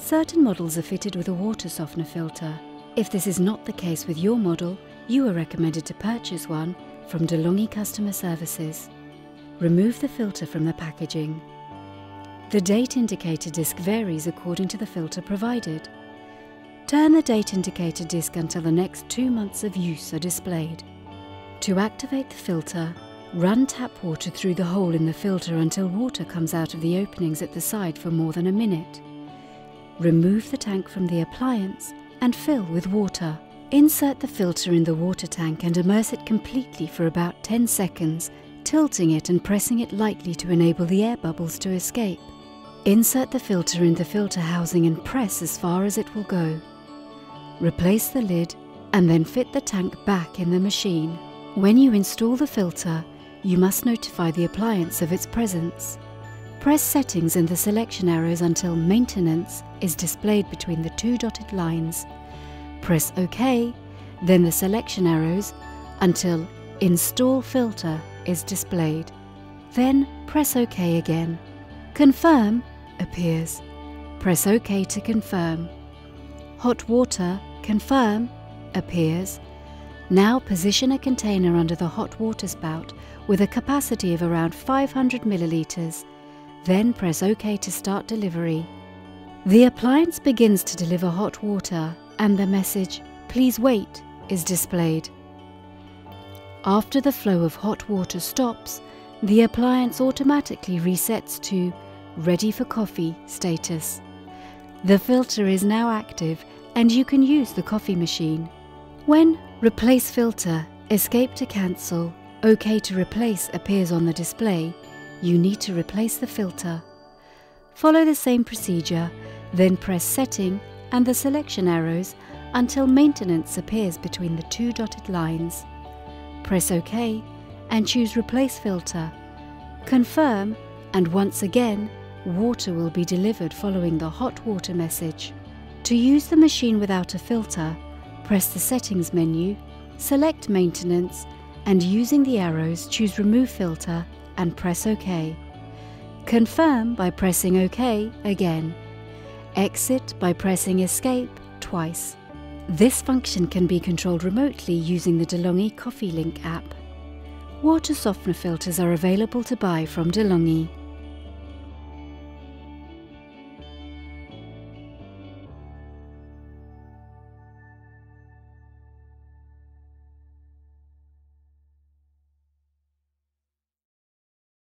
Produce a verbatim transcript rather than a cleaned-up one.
Certain models are fitted with a water softener filter. If this is not the case with your model, you are recommended to purchase one from De'Longhi Customer Services. Remove the filter from the packaging. The date indicator disc varies according to the filter provided. Turn the date indicator disc until the next two months of use are displayed. To activate the filter, run tap water through the hole in the filter until water comes out of the openings at the side for more than a minute. Remove the tank from the appliance and fill with water. Insert the filter in the water tank and immerse it completely for about ten seconds, tilting it and pressing it lightly to enable the air bubbles to escape. Insert the filter in the filter housing and press as far as it will go. Replace the lid and then fit the tank back in the machine. When you install the filter, you must notify the appliance of its presence. Press Settings in the selection arrows until Maintenance is displayed between the two dotted lines. Press OK, then the selection arrows until Install Filter is displayed. Then press OK again. Confirm appears. Press OK to confirm. Hot water, confirm, appears. Now position a container under the hot water spout with a capacity of around five hundred millilitres. Then press OK to start delivery. The appliance begins to deliver hot water and the message, "Please wait," is displayed. After the flow of hot water stops, the appliance automatically resets to Ready for Coffee status. The filter is now active and you can use the coffee machine. When Replace Filter, Escape to cancel, OK to replace appears on the display, you need to replace the filter. Follow the same procedure, then press Setting and the selection arrows until Maintenance appears between the two dotted lines. Press OK and choose Replace Filter. Confirm, and once again, water will be delivered following the hot water message. To use the machine without a filter, press the Settings menu, select Maintenance, and using the arrows choose Remove Filter and press OK. Confirm by pressing OK again. Exit by pressing Escape twice. This function can be controlled remotely using the De'Longhi Coffee Link app. Water softener filters are available to buy from De'Longhi.